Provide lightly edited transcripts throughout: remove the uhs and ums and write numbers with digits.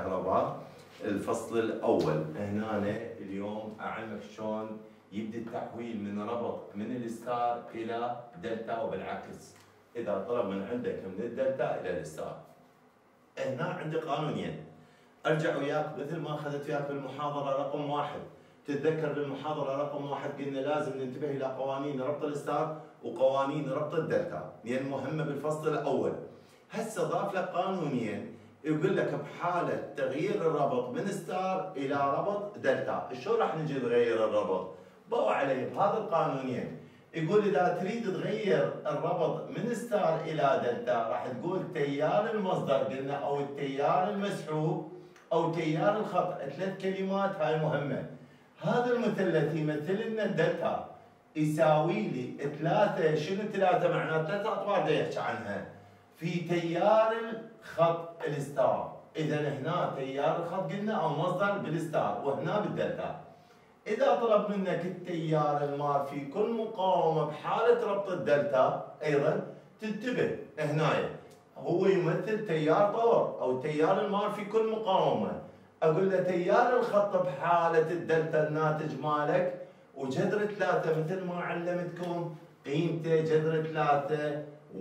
كهرباء الفصل الأول. هنا اليوم أعلمك شلون يبدأ التحويل من ربط من الستار إلى دلتا وبالعكس إذا طلب من عندك من الدلتا إلى الستار. هنا عندي قانونين أرجع وياك مثل ما أخذت وياك بالمحاضرة رقم 1. تتذكر بالمحاضرة رقم 1 قلنا لازم ننتبه إلى قوانين ربط الستار وقوانين ربط الدلتا لأن مهمة بالفصل الأول. هسه ضاف لك قانونين يقول لك بحالة تغيير الربط من ستار إلى ربط دلتا، شلون راح نجي نغير الربط؟ ضوء علي بهذا القانونين. يقول إذا تريد تغير الربط من ستار إلى دلتا راح تقول تيار المصدر قلنا أو التيار المسحوب أو تيار الخط، 3 كلمات هاي مهمة. هذا المثلث يمثل لنا الدلتا يساوي لي 3. شنو 3 معناته 3 أطوار بدي أحكي عنها في تيار الخط الستار. إذا هنا تيار الخط قلنا أو مصدر بالستار وهنا بالدلتا. إذا طلب منك التيار المار في كل مقاومة بحالة ربط الدلتا أيضا تنتبه هنايا هو يمثل تيار طور أو تيار المار في كل مقاومة. أقول له تيار الخط بحالة الدلتا الناتج مالك وجذر 3 مثل ما علمتكم قيمته جذر 3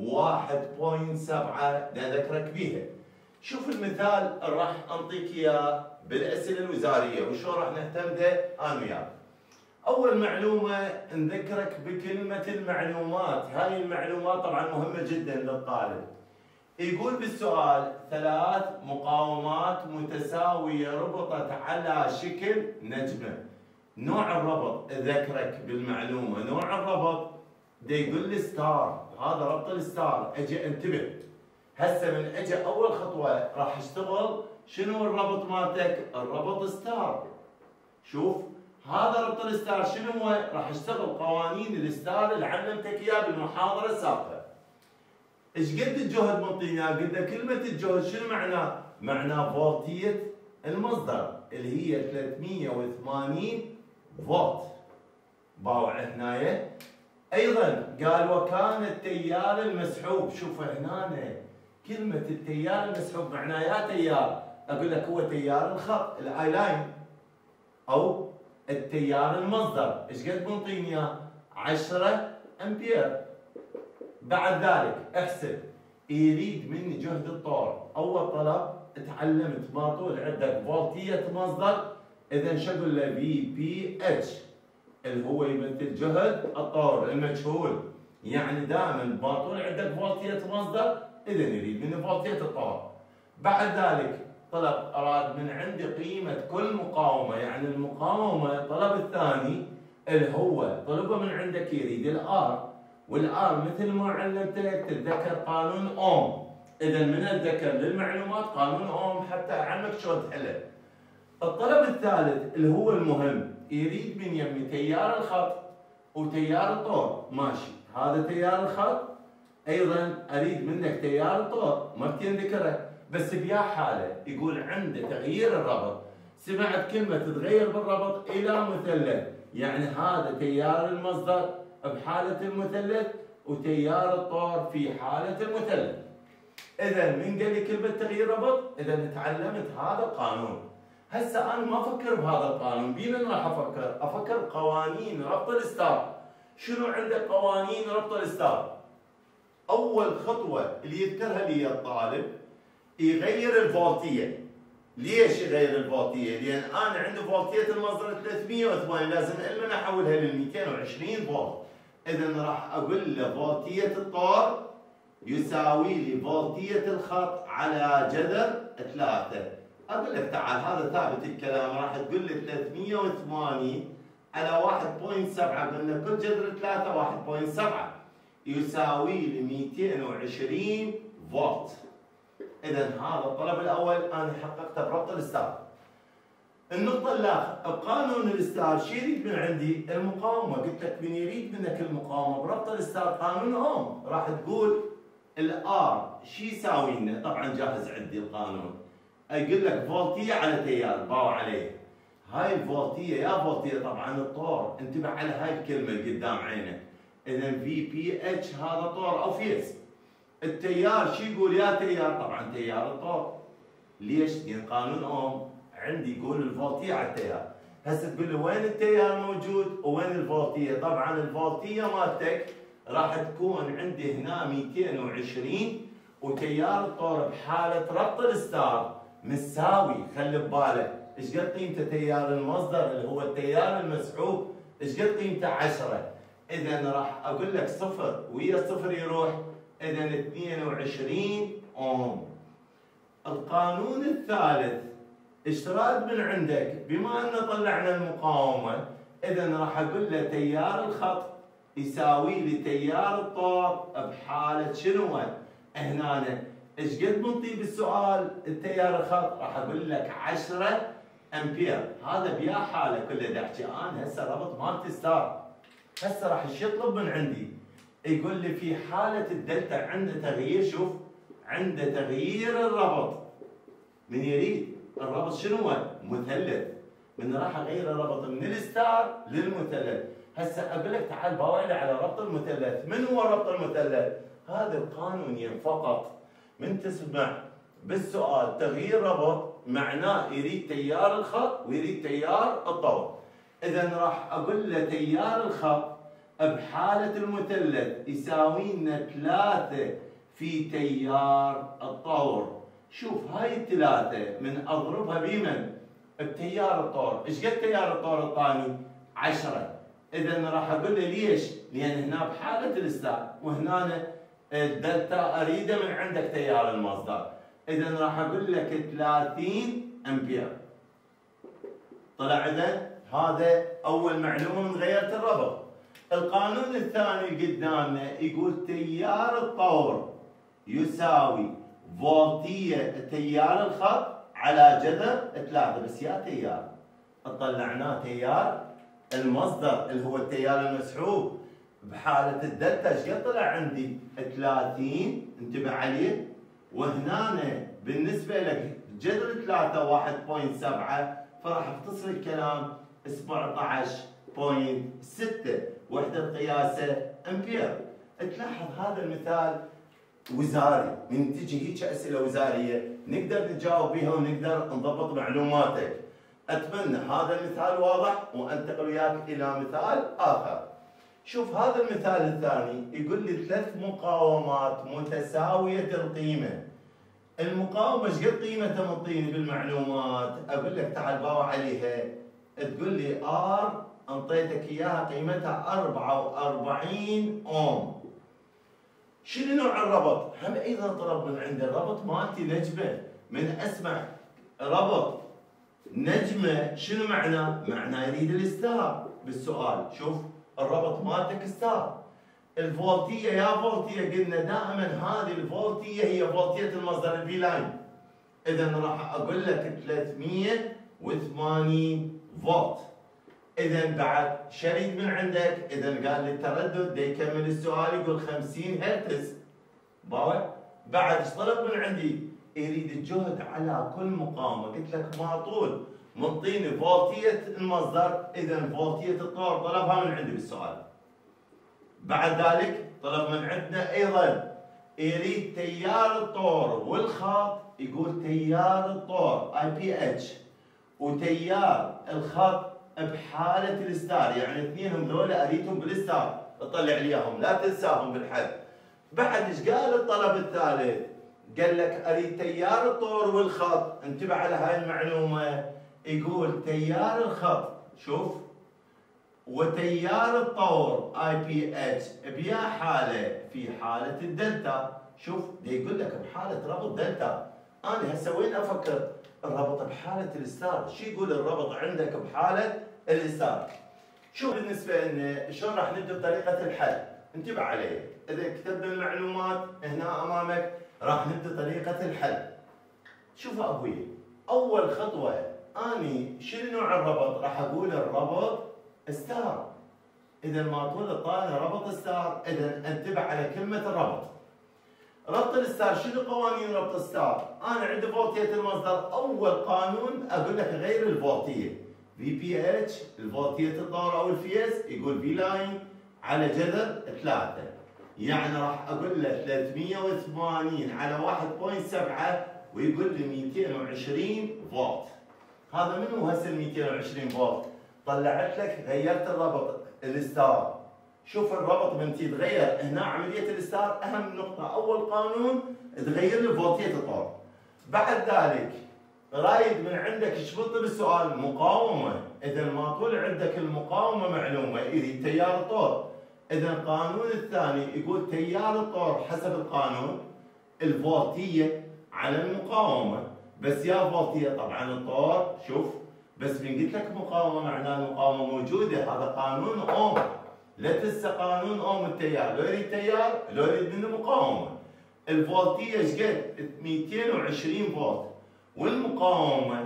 1.7 لأذكرك بيها. شوف المثال راح أنطيك إياه بالأسئلة الوزارية وشو راح نهتم أنا وياك. أول معلومة نذكرك بكلمة المعلومات، هاي المعلومات طبعا مهمة جدا للطالب. يقول بالسؤال 3 مقاومات متساوية ربطت على شكل نجمة. نوع الربط اذكرك بالمعلومة، نوع الربط يقول لي ستار، هذا ربط الستار. اجي انتبه هسه من اجي اول خطوة راح اشتغل شنو الربط مالتك؟ الربط ستار. شوف هذا ربط الستار شنو هو؟ راح اشتغل قوانين الستار اللي علمتك اياه بالمحاضرة السابقة. ايش قد الجهد منطينا؟ قلنا كلمة الجهد شنو معناه؟ معناه فولتية المصدر اللي هي 380 فولت. باوع هنايا. ايضا قال وكان التيار المسحوب. شوف هنا كلمة التيار المسحوب معناه يا تيار اقول لك هو تيار الخط الاي لاين او التيار المصدر. ايش قد منطيني اياه؟ 10 امبير. بعد ذلك احسب يريد مني جهد الطور. اول طلب تعلمت ما طول عندك فولتية مصدر، اذا شو اقول له؟ في بي اتش اللي هو يمثل جهد الطور المجهول. يعني دائما ما طول عندك فولتية مصدر اذا يريد مني فولتية الطور. بعد ذلك طلب اراد من عندي قيمة كل مقاومة، يعني المقاومة الطلب الثاني اللي هو طلبه من عندك يريد الار، والار مثل ما علمتك تتذكر قانون اوم. اذا من الذكر للمعلومات قانون اوم حتى اعلمك شلون تحله. الطلب الثالث اللي هو المهم يريد من يمي تيار الخط وتيار الطور. ماشي هذا تيار الخط ايضا اريد منك تيار الطور مرتين ذكره بس بيا حاله يقول عنده تغيير الربط. سمعت كلمه تتغير بالربط الى مثلث، يعني هذا تيار المصدر بحاله المثلث وتيار الطور في حاله المثلث. اذا من قال لي كلمه تغيير ربط اذا تعلمت هذا القانون. هسه انا ما افكر بهذا القانون، بمن راح افكر؟ افكر بقوانين ربط الستار. شنو عندك قوانين ربط الستار؟ اول خطوه اللي يذكرها لي الطالب يغير الفولتيه. ليش يغير الفولتيه؟ لان انا عندي فولتيه المصدر 380 لازم علما احولها لل 220 فولت. اذا راح اقول له فولتيه الطور يساوي لي فولتيه الخط على جذر 3. اقول لك تعال هذا ثابت الكلام، راح تقول لي 380 على 1.7 قلنا كل جذر 3 1.7 يساوي لي 220 فولت. اذا هذا الطلب الاول انا حققته بربط الستار. النقطة الأخرى بقانون الستار شو يريد من عندي؟ المقاومة. قلت لك من يريد منك المقاومة بربط الستار قانون اوم. راح تقول الار شو يساوي لنا؟ طبعا جاهز عندي القانون. يقول لك فولتيه على تيار باو عليه. هاي الفولتيه يا فولتيه طبعا الطور، انتبه على هاي الكلمه اللي قدام عينك. اذا في بي اتش هذا طور او فيز. التيار شو يقول يا تيار؟ طبعا تيار الطور. ليش؟ لان قانون اوم عندي يقول الفولتيه على التيار. هسه تقول لي وين التيار موجود وين الفولتيه؟ طبعا الفولتيه مالتك راح تكون عندي هنا 220 وتيار الطور بحاله ربط الستار مساوي. خلي ببالك ايش قد قيمته تيار المصدر اللي هو التيار المسحوب؟ ايش قد قيمته؟ 10. اذا راح اقول لك صفر ويا الصفر يروح، اذا 22 اوم. القانون الثالث ايش تراد من عندك؟ بما ان طلعنا المقاومه، اذا راح اقول له تيار الخط يساوي لي تيار الطور بحاله شنو؟ هنا ايش قد منطي بالسؤال التيار الخط؟ راح اقول لك 10 امبير. هذا بيا حاله كله دا احكي انا هسه ربط مالتي ستار. هسه راح ايش يطلب من عندي؟ يقول لي في حاله الدلتا عنده تغيير. شوف عنده تغيير الربط. من يريد الربط شنو؟ مثلث. من راح اغير الربط من الستار للمثلث. هسه اقول لك تعال باوعي على ربط المثلث. من هو ربط المثلث؟ هذا القانونين فقط. من تسمع بالسؤال تغيير ربط معناه يريد تيار الخط ويريد تيار الطور. اذا راح اقول له تيار الخط بحاله المثلث يساوي لنا 3 في تيار الطور. شوف هاي الثلاثه من اضربها بمن؟ بتيار الطور. ايش قد تيار الطور الثاني؟ 10. اذا راح اقول له ليش؟ لان هنا بحاله الستار وهنا الدلتا اريده من عندك تيار المصدر. اذا راح اقول لك 30 امبير. طلع اذا هذا اول معلومه من غيرت الربط. القانون الثاني قدامنا يقول تيار الطور يساوي فولتيه تيار الخط على جذر 3. بس يا تيار طلعناه تيار المصدر اللي هو التيار المسحوب بحاله الدلتا ايش قد طلع عندي؟ 30. انتبه عليه. وهنا بالنسبه لك جذر 3 1.7 فراح اختصر الكلام 17.6 وحده قياسه امبير. تلاحظ هذا المثال وزاري. من تجي هيك اسئله وزاريه نقدر نجاوب بها ونقدر نضبط معلوماتك. اتمنى هذا المثال واضح وانتقل وياك الى مثال اخر. شوف هذا المثال الثاني يقول لي 3 مقاومات متساويه القيمه. المقاومه ايش قد قيمتها منطيني بالمعلومات؟ اقول لك تعال باوع عليها. تقول لي ار انطيتك اياها قيمتها 44 اوم. شنو نوع الربط؟ هم ايضا طلب من عند الربط مالتي نجمه. من اسمع ربط نجمه شنو معناه؟ معناه يريد الستار بالسؤال. شوف الربط مالتك ستار. الفولتيه يا فولتيه قلنا دائما هذه الفولتيه هي فولتيه المصدر الفي لاين. اذا راح اقول لك 380 فولت. اذا بعد شريط من عندك. اذا قال لي التردد دا يكمل السؤال يقول 50 هرتز. باوع بعد ايش طلب من عندي؟ يريد الجهد على كل مقاومه. قلت لك معطول منطيني فولتيه المصدر. اذا فولتيه الطور طلبها من عندي بالسؤال. بعد ذلك طلب من عندنا ايضا يريد تيار الطور والخط. يقول تيار الطور اي بي اتش وتيار الخط بحاله الستار. يعني اثنينهم ذولا اريدهم بالستار. اطلع لي اياهم لا تنساهم بالحد. بعد ايش قال الطلب الثالث؟ قال لك اريد تيار الطور والخط. انتبه على هاي المعلومه. يقول تيار الخط شوف وتيار الطور اي بي اتش بيا حاله في حاله الدلتا. شوف يقول لك بحاله ربط دلتا. انا هسه وين افكر؟ الربط بحاله الستار. شو يقول الربط عندك بحاله الستار؟ شوف بالنسبه لنا شلون راح نبدا بطريقه الحل. انتبه علي. اذا كتبنا المعلومات هنا امامك راح نبدا طريقه الحل. شوف ابوي اول خطوه اني شنو نوع الربط؟ راح اقول الربط ستار. اذا ما طول الطالع ربط ستار. اذا انتبه على كلمه الربط. ربط الستار شنو قوانين ربط الستار؟ انا عندي فولتيه المصدر. اول قانون اقول لك غير الفولتيه في بي اتش الفولتيه الطور او الفيز يقول في لاين على جذر 3. يعني راح اقول له 380 على 1.7 ويقول لي 220 فولت. هذا منو هسه ال 220 فولت؟ طلعت لك غيرت الربط الستار. شوف الربط من تتغير هنا عمليه الستار اهم نقطه، اول قانون تغير لي فولتيه الطور. بعد ذلك رايد من عندك شبط بالسؤال مقاومه، اذا ما طول عندك المقاومه معلومه يريد تيار الطور. اذا القانون الثاني يقول تيار الطور حسب القانون الفولتيه على المقاومه، بس يا فولتيه طبعا الطور شوف، بس من قلت لك مقاومه معناه المقاومه موجوده، هذا قانون اوم. لا تنسى قانون اوم التيار، لو يريد تيار لو يريد منه مقاومه. الفولتيه ايش قد؟ 220 فولت والمقاومه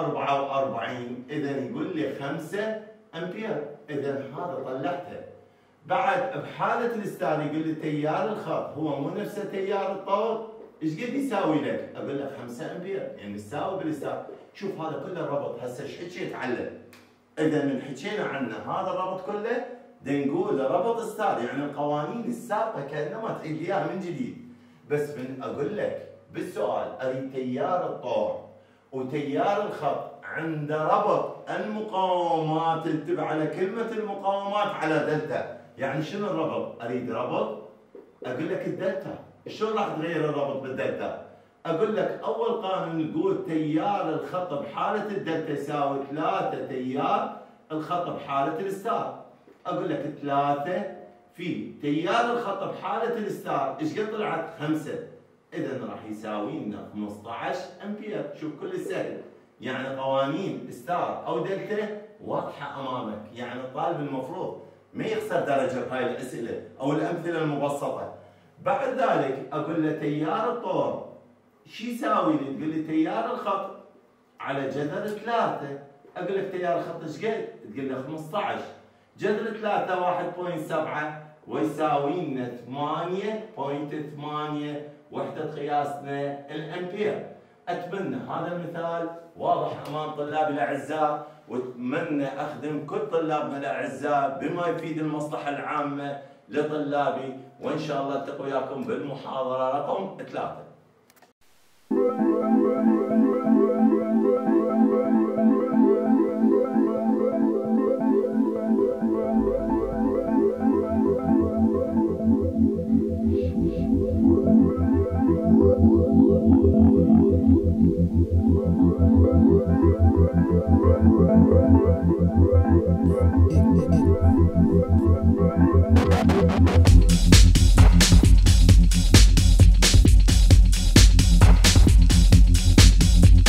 44، اذا يقول لي 5 امبير، اذا هذا طلعته. بعد بحاله الستار يقول لي تيار الخط هو مو نفسه تيار الطور، ايش قد يساوي لك؟ اقول لك 5 امبير، يعني يساوي بالستار. شوف هذا كله الربط هسه ايش حكيت عنه؟ اذا من حكينا عنه هذا الربط كله نقول ربط ستار، يعني القوانين السابقه كانما تعيد اياها من جديد. بس من اقول لك بالسؤال اريد تيار الطور وتيار الخط عند ربط المقاومات، انتبه على كلمه المقاومات على دلتا، يعني شنو الربط؟ اريد ربط اقول لك الدلتا، شلون راح تغير الربط بالدلتا؟ اقول لك اول قانون نقول تيار الخط بحاله الدلتا يساوي 3 تيار الخط بحاله الستار. اقول لك 3 في تيار الخط بحاله الستار ايش قد طلعت؟ 5، اذا راح يساوي لنا 15 امبير. شوف كل سهل، يعني قوانين ستار او دلتا واضحه امامك، يعني الطالب المفروض ما يخسر درجه بهاي الاسئله او الامثله المبسطه. بعد ذلك اقول له تيار الطور شو يساوي لي؟ تقول لي تيار الخط على جذر 3، اقول لك تيار الخط ايش قد؟ تقول لي 15 جذر 3 1.7 ويساوي لنا 8.8 وحده قياسنا الامبير. اتمنى هذا المثال واضح امام طلابي الاعزاء، واتمنى اخدم كل طلابنا الاعزاء بما يفيد المصلحه العامه لطلابي، وان شاء الله التقي وياكم بالمحاضره رقم 3.